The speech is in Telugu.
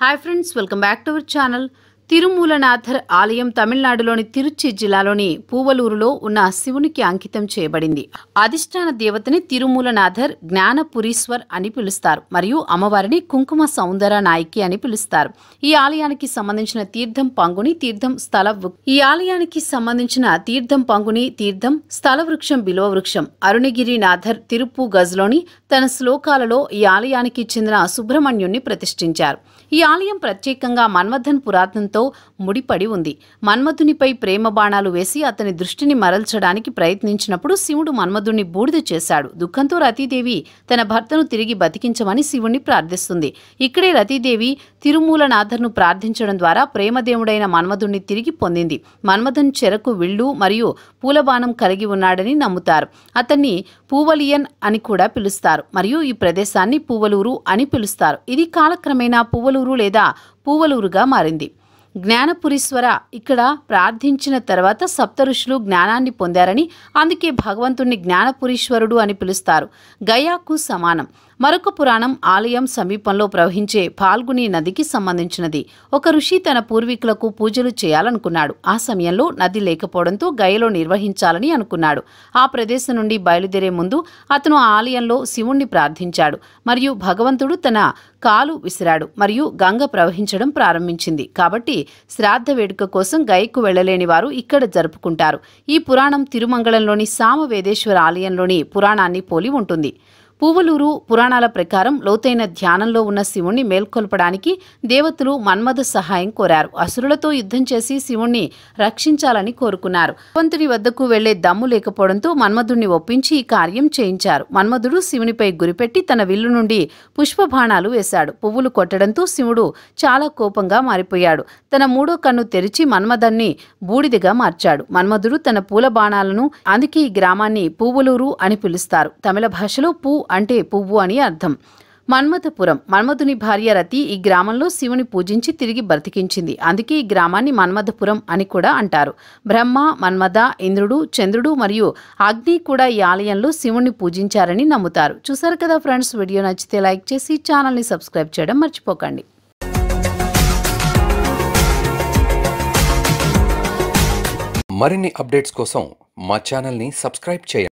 Hi friends, welcome back to our channel. Thirumoolanathar ఆలయం తమిళనాడులోని తిరుచి జిల్లాలోని పూవలూరులో ఉన్న శివునికి అంకితం చేయబడింది. అధిష్టాన దేవతని తిరుమూలనాథర్ జ్ఞానపురీశ్వర్ అని పిలుస్తారు మరియు అమ్మవారిని కుంకుమ సౌందర నాయకి అని పిలుస్తారు. ఈ ఆలయానికి సంబంధించిన తీర్థం స్థల వృక్షం బిల్వ వృక్షం. అరుణగిరినాథర్ తిరుపు గజ్లోని తన శ్లోకాలలో ఈ ఆలయానికి చెందిన సుబ్రహ్మణ్యుణ్ణి ప్రతిష్ఠించారు. ఈ ఆలయం ప్రత్యేకంగా మన్మథన్ పురాతనంతో ముడిపడి ఉంది. మన్మథునిపై ప్రేమ బాణాలు వేసి అతని దృష్టిని మరల్చడానికి ప్రయత్నించినప్పుడు శివుడు మన్మథుణ్ణి బూడిద చేశాడు. దుఃఖంతో రతీదేవి తన భర్తను తిరిగి బతికించమని శివుణ్ణి ప్రార్థిస్తుంది. ఇక్కడే రతీదేవి తిరుమూలనాథర్ను ప్రార్థించడం ద్వారా ప్రేమదేవుడైన మన్మథుణ్ణి తిరిగి పొందింది. మన్మథన్ చెరకు విల్లు మరియు పూలబాణం కలిగి ఉన్నాడని నమ్ముతారు. అతన్ని పూవలియన్ అని కూడా పిలుస్తారు మరియు ఈ ప్రదేశాన్ని పూవలూరు అని పిలుస్తారు. ఇది కాలక్రమేణా పూవలూరు లేదా పూవలూరుగా మారింది. జ్ఞానపురీశ్వర ఇక్కడ ప్రార్థించిన తర్వాత సప్త ఋషులు జ్ఞానాన్ని పొందారని, అందుకే భగవంతుణ్ణి జ్ఞానపురీశ్వరుడు అని పిలుస్తారు. గయాకు సమానం. మరొక పురాణం ఆలయం సమీపంలో ప్రవహించే ఫాల్గుని నదికి సంబంధించినది. ఒక ఋషి తన పూర్వీకులకు పూజలు చేయాలనుకున్నాడు. ఆ సమయంలో నది లేకపోవడంతో గయలో నిర్వహించాలని అనుకున్నాడు. ఆ ప్రదేశం నుండి బయలుదేరే ముందు అతను ఆ ఆలయంలో శివుణ్ణి ప్రార్థించాడు మరియు భగవంతుడు తన కాలు విసిరాడు మరియు గంగ ప్రవహించడం ప్రారంభించింది. కాబట్టి శ్రాద్ధ వేడుక కోసం గయకు వెళ్లలేని వారు ఇక్కడ జరుపుకుంటారు. ఈ పురాణం తిరుమంగళంలోని సామవేదేశ్వర ఆలయంలోని పురాణాన్ని పోలి ఉంటుంది. పూవలూరు పురాణాల ప్రకారం లోతైన ధ్యానంలో ఉన్న శివుణ్ణి మేల్కొల్పడానికి దేవతలు మన్మథ సహాయం కోరారు. అసురులతో యుద్ధం చేసి శివుణ్ణి రక్షించాలని కోరుకున్నారు. భగవంతుని వద్దకు వెళ్లే దమ్ము లేకపోవడంతో మన్మథుణ్ణి ఒప్పించి ఈ కార్యం చేయించారు. మన్మథుడు శివునిపై గురిపెట్టి తన విల్లు నుండి పుష్పబాణాలు వేశాడు. పువ్వులు కొట్టడంతో శివుడు చాలా కోపంగా మారిపోయాడు. తన మూడో కన్ను తెరిచి మన్మథన్ని బూడిదగా మార్చాడు. మన్మథుడు తన పూల బాణాలను, అందుకే ఈ గ్రామాన్ని పూవలూరు అని పిలుస్తారు. తమిళ భాషలో పూ అంటే పువ్వు అని అర్థం. మన్మథపురం. మన్మథుని భార్య రతి ఈ గ్రామంలో శివుని పూజించి తిరిగి బ్రతికించింది. అందుకే ఈ గ్రామాన్ని మన్మథపురం అని కూడా అంటారు. బ్రహ్మ, మన్మథ, ఇంద్రుడు, చంద్రుడు మరియు అగ్ని కూడా ఈ ఆలయంలో శివుణ్ణి పూజించారని నమ్ముతారు. చూసారు కదా ఫ్రెండ్స్, వీడియో నచ్చితే లైక్ చేసి ఛానల్ని సబ్స్క్రైబ్ చేయడం మర్చిపోకండి. మరిన్ని అప్డేట్స్ కోసం మా ఛానల్ని సబ్స్క్రైబ్ చేయండి.